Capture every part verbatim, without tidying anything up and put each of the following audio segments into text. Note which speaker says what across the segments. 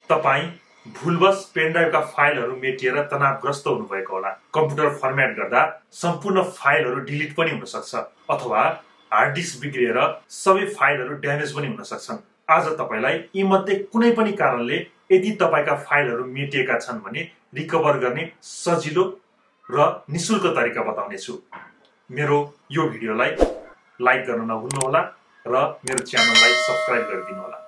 Speaker 1: तपाई भुलवश पेन ड्राइभका फाइलहरू मेटिएर तनावग्रस्त हुनुभएको होला। कम्प्युटर फर्मेट गर्दा सम्पूर्ण फाइलहरू डिलिट पनि हुन सक्छ अथवा हार्ड डिस्क बिग्रिएर सबै फाइलहरू ड्यामेज पनि हुन सक्छन्। आज तपाईलाई यी मध्ये कुनै पनि कारणले यदि तपाईका फाइलहरू मेटिएका छन् भने रिकभर गर्ने सजिलो र निशुल्क तरिका बताउने छु। मेरो यो भिडियोलाई लाइक गर्न नभुल्नु होला र मेरो च्यानललाई सब्स्क्राइब गरिदिनु होला।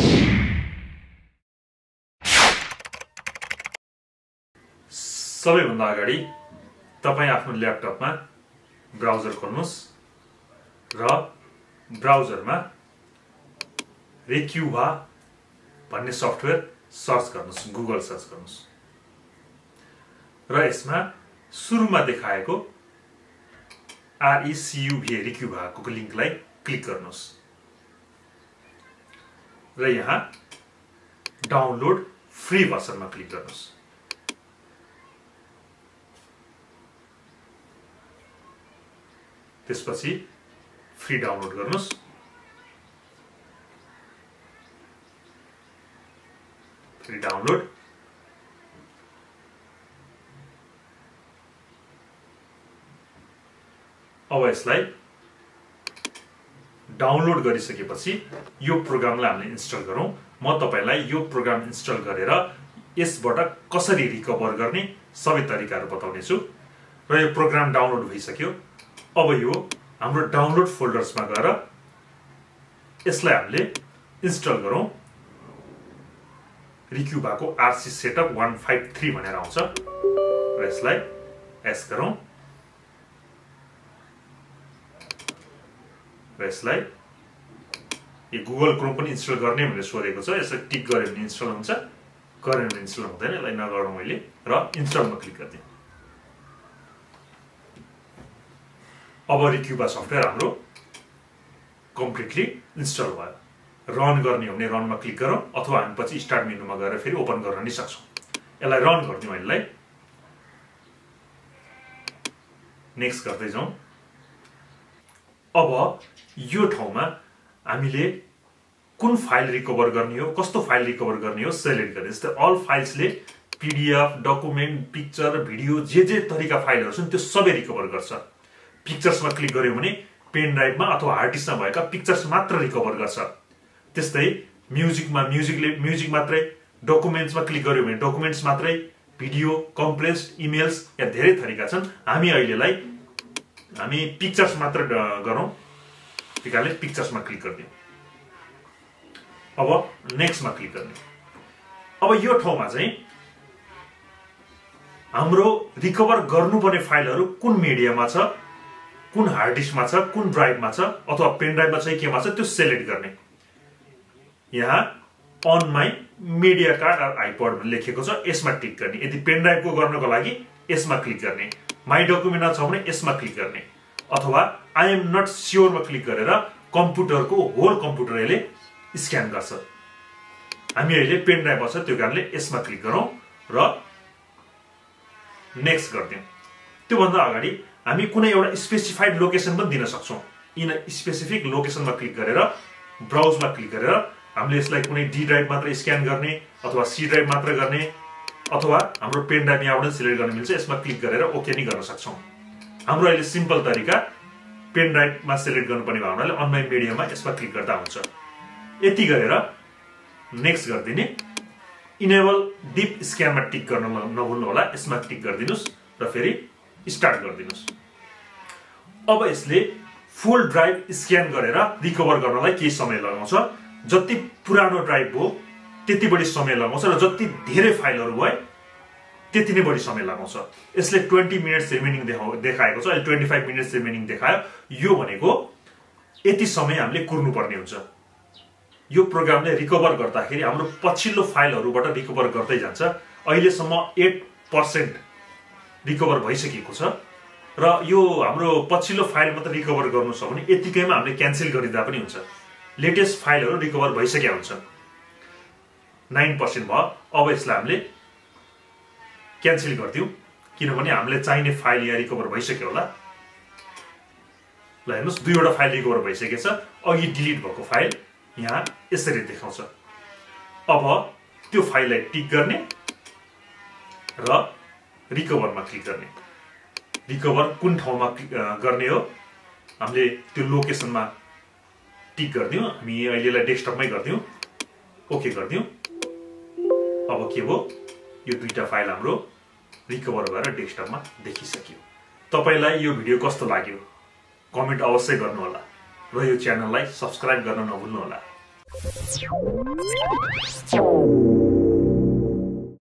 Speaker 1: सबैभन्दा अगाडि तपाई आफ्नो ल्यापटपमा ब्राउजर खोल्नुस् र ब्राउजरमा रेक्युभा भन्ने सफ्टवेयर सर्च गर्नुस्, गुगल सर्च गर्नुस् र यसमा सुरुमा देखाएको आरइसियुभी रेक्युभाको लिंकलाई क्लिक गर्नुस् र यहाँ डाउनलोड फ्री भर्सनमा क्लिक गर्नुस्। त्यसपछि फ्री डाउनलोड गर्नुस्। फ्री डाउनलोड अब यसलाई डाउनलोड गरिसकेपछि यो प्रोग्रामलाई हामीले इन्स्टल गरौँ। म तपाईलाई यो प्रोग्राम इन्स्टल गरेर यसबाट कसरी रिकभर गर्ने सबै तरिकाहरू बताउने छु र यो प्रोग्राम डाउनलोड भइसक्यो। अब यो हाम्रो डाउनलोड फोल्डर्समा गएर यसलाई हामीले इन्स्टल गरौँ। रिक्युभाको आरसी सेटअप एक सय तिन भनेर आउँछ र यसलाई एस गरौँ र यसलाई यो गुगल क्रोम पनि इन्स्टल गर्ने भनेर सोधेको छ। यसलाई टिक गर्यो भने इन्स्टल हुन्छ, गरेन भने इन्स्टल हुँदैन। यसलाई नगरौँ मैले र इन्स्टलमा क्लिक गरिदिएँ। अब रिक्युभा सफ्टवेयर हाम्रो कम्प्लिटली इन्स्टल भयो। रन गर्ने हो भने रनमा क्लिक गरौँ अथवा हामी पछि स्टार्ट मेनुमा गएर फेरि ओपन गर्न नि सक्छौँ। यसलाई रन गरिदिउँ। यसलाई नेक्स्ट गर्दै जाउँ। अब यो ठाउँमा हामीले कुन फाइल रिकभर गर्ने हो, कस्तो फाइल रिकभर गर्ने हो सिलेक्ट गर्ने। जस्तै अल फाइल्सले पीडीएफ, डकुमेन्ट, पिक्चर, भिडियो जे जे तरिका फाइलहरू छन् त्यो सबै रिकभर गर्छ। पिक्चर्समा क्लिक गर्यो भने पेन ड्राइभमा अथवा हार्ड डिस्कमा भएका पिक्चर्स मात्र रिकभर गर्छ। त्यस्तै म्युजिकमा म्युजिकले म्युजिक मात्रै, डकुमेन्ट्समा क्लिक गर्यो भने डकुमेन्ट्स मात्रै, भिडियो, कम्प्रेस्ड इमेल्स या धेरै तरिका छन्। हामी अहिलेलाई हामी पिक्चर्स मात्र गरौँ। त्यही पिक्चर्समा क्लिक गरिदिउँ। अब नेक्स्टमा क्लिक गर्ने। अब यो ठाउँमा चाहिँ हाम्रो रिकभर गर्नुपर्ने फाइलहरू कुन मिडियामा छ, कुन हार्ड डिस्कमा छ, कुन ड्राइभमा छ अथवा पेन ड्राइभमा चाहिँ केमा छ त्यो सिलेक्ट गर्ने। यहाँ on my media card or iPod लेखेको छ, यसमा टिक गर्ने। यदि पेन ड्राइभको गर्नको लागि यसमा क्लिक गर्ने। माई डकुमेन्टमा छ भने यसमा क्लिक गर्ने अथवा आई एम नट स्योरमा क्लिक गरेर कम्प्युटरको होल कम्प्युटर यसले स्क्यान गर्छ। हामी अहिले पेन ड्राइभमा छ त्यो कारणले यसमा क्लिक गरौँ र नेक्स्ट गरिदिउँ। त्योभन्दा अगाडि हामी कुनै एउटा स्पेसिफाइड लोकेसन पनि दिन सक्छौँ। इन स्पेसिफिक लोकेसनमा क्लिक गरेर ब्राउजमा क्लिक गरेर हामीले यसलाई कुनै डी ड्राइभ मात्र स्क्यान गर्ने अथवा सी ड्राइभ मात्र गर्ने अथवा हाम्रो पेन ड्राइभ यहाँबाट सिलेक्ट गर्न मिल्छ। यसमा क्लिक गरेर ओके नि गर्न सक्छौँ। हाम्रो अहिले सिम्पल तरिका पेन ड्राइभमा सिलेक्ट गर्नुपर्ने भयो हुनाले अन माई मिडियामा यसमा क्लिक गर्दा हुन्छ। यति गरेर नेक्स्ट गरिदिने। इनेबल डिप स्क्यानमा टिक गर्न नभुल्नु होला। यसमा टिक गरिदिनुस् र फेरि स्टार्ट गरिदिनुस्। अब यसले फुल ड्राइभ स्क्यान गरेर रिकभर गर्नलाई केही समय लगाउँछ। जति पुरानो ड्राइभ हो त्यति बढी समय लगाउँछ र जति धेरै फाइलहरू भए त्यति नै बढी समय लगाउँछ। यसले ट्वेन्टी मिनट्स रिमेनिङ देखाएको छ। अहिले ट्वेन्टी फाइभ मिनट्स रिमेनिङ देखायो। यो भनेको यति समय हामीले कुर्नुपर्ने हुन्छ। यो प्रोग्रामले रिकभर गर्दाखेरि हाम्रो पछिल्लो फाइलहरूबाट रिकभर गर्दै जान्छ। अहिलेसम्म एट पर्सेन्ट रिकभर भइसकेको छ र यो हाम्रो पछिल्लो फाइल मात्र रिकभर गर्नु छ भने यतिकैमा हामीले क्यान्सल गरिदिँदा पनि हुन्छ। लेटेस्ट फाइलहरू रिकभर भइसकेका हुन्छन्। नाइन पर्सेन्ट भयो। अब यसलाई हामीले क्यान्सल गरिदिउँ किनभने हामीले चाहिने फाइल यहाँ रिकभर भइसक्यो होला। ल हेर्नुस् दुईवटा फाइल रिकभर भइसकेछ। अघि डिलिट भएको फाइल यहाँ यसरी देखाउँछ। अब त्यो फाइललाई टिक गर्ने र रिकभरमा क्लिक गर्ने। रिकभर कुन ठाउँमा गर्ने हो हामीले त्यो लोकेसनमा टिक गर्दियौँ। हामी अहिलेलाई डेस्कटपमै गर्दियौँ, ओके गर्दियौँ। अब के भयो, यो दुईटा फाइल हाम्रो रिकभर भएर डेस्कटपमा देखिसक्यो। तपाईलाई यो भिडियो कस्तो लाग्यो कमेन्ट अवश्य गर्नुहोला र यो च्यानललाई सब्स्क्राइब गर्न नभुल्नुहोला।